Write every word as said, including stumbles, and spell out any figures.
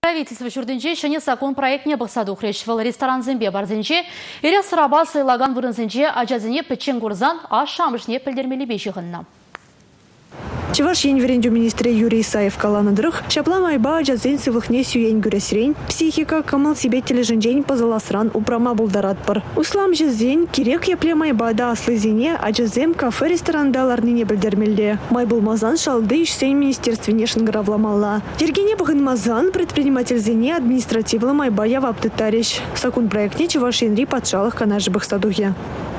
Правительство жүрдінже шыне закон проектне бұқсаду хрешвал ресторан зімбе барзінже, ире сыраба сыйлаган вырынзінже ажазыне пічен курзан аш шамышне пілдермелі бешіғынна. Чеваш янверенду министре Юрий Исаев каланыдырых, шапла майба ажазын сывыхне сюен гүресрен, психика камал себе тележинжен позаласран упрама булдаратпыр. Услам жезен кирек япле майбада аслызине ажазем кафе ресторандаларныне білдермелде. Май булмазан шалды ишсен министерстве шынгыравламалла. Ергене мазан предприниматель зене административлы майба явапты тарищ. Сакун проектне чеваш янри патшалых канажыбых садухе.